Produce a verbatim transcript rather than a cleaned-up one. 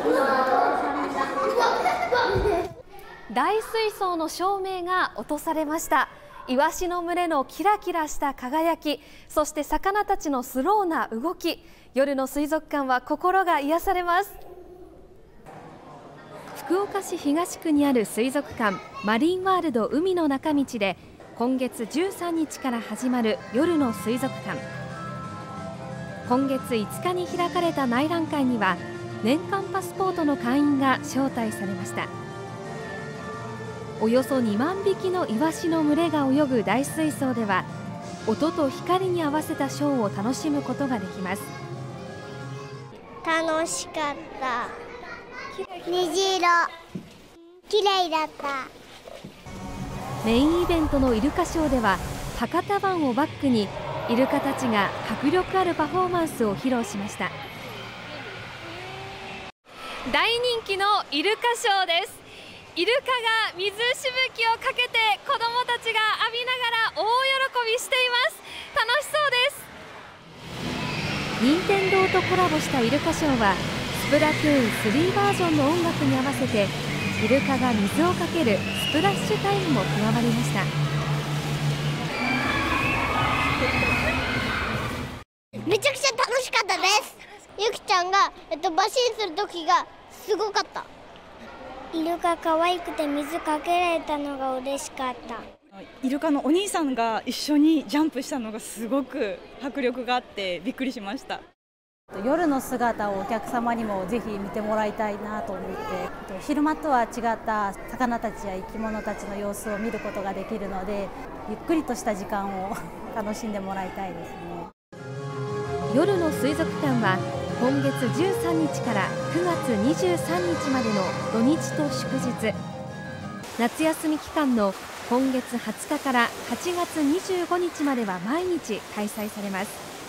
大水槽の照明が落とされました。イワシの群れのキラキラした輝き、そして魚たちのスローな動き、夜の水族館は心が癒されます。福岡市東区にある水族館マリンワールド海の中道で今月じゅうさんにちから始まる夜の水族館。今月いつかに開かれた内覧会には年間パスポートの会員が招待されました。およそにまんびきのイワシの群れが泳ぐ大水槽では音と光に合わせたショーを楽しむことができます。 楽しかった。虹色きれいだった。 メインイベントのイルカショーでは博多湾をバックにイルカたちが迫力あるパフォーマンスを披露しました。大人気のイルカショーです。イルカが水しぶきをかけて子どもたちが浴びながら大喜びしています。楽しそうです。任天堂とコラボしたイルカショーはスプラトゥーンスリーバージョンの音楽に合わせてイルカが水をかけるスプラッシュタイムも加わりました。 めちゃくちゃ楽しかったです。ゆきちゃんが、えっと、バシンする時がすごかった。イルカ可愛くて水かけられたのが嬉しかった。 イルカのお兄さんが一緒にジャンプしたのがすごく迫力があってびっくりしました。 夜の姿をお客様にもぜひ見てもらいたいなと思って、昼間とは違った魚たちや生き物たちの様子を見ることができるので、ゆっくりとした時間を楽しんでもらいたいですね。 夜の水族館は今月じゅうさんにちからくがつにじゅうさんにちまでの土日と祝日、夏休み期間の今月はつかからはちがつにじゅうごにちまでは毎日開催されます。